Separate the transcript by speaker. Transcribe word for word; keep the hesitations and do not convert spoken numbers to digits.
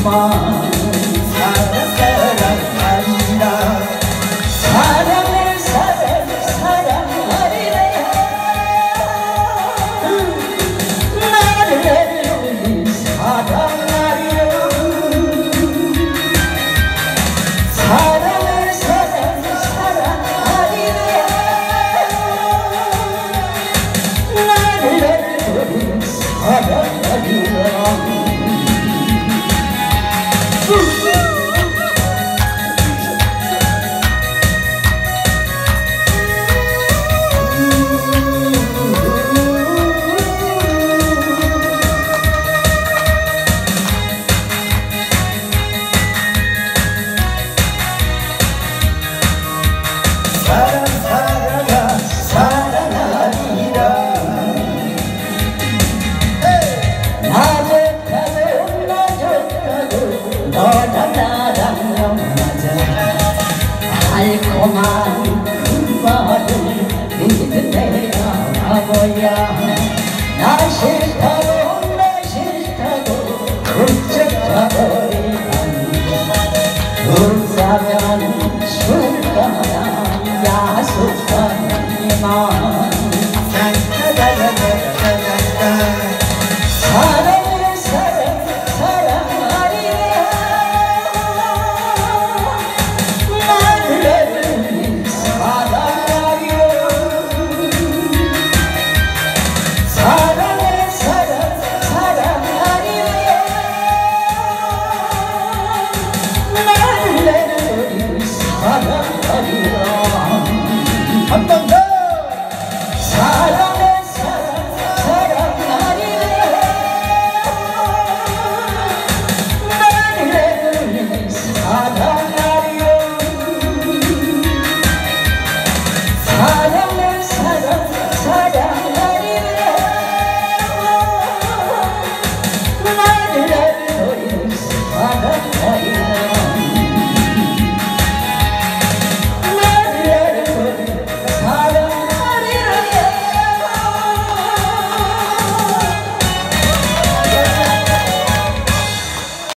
Speaker 1: 나는 사랑 사랑 아니라 사랑을 사랑 사랑하리라 나를 사랑하리라 사랑을 사랑 사랑하리라 나를 사랑하리라 사랑 사랑아 사랑하리라 나좋다고 나좋다고 너랑 나랑 영원하자 달콤한 그 말을 믿으래야 바보야 나 싫다고 나 싫다고 훌쩍가버리다니 울사면 술가나 야속하니만 사랑을 사랑 사랑하리라 나를 사랑하리라 사랑을 사랑 사랑하리라 나를 사랑하리라 한 번 더! 사랑을 사랑 사랑하리라 나를 사랑하리라 사랑을 사랑 사랑하리라 나를 사랑하리라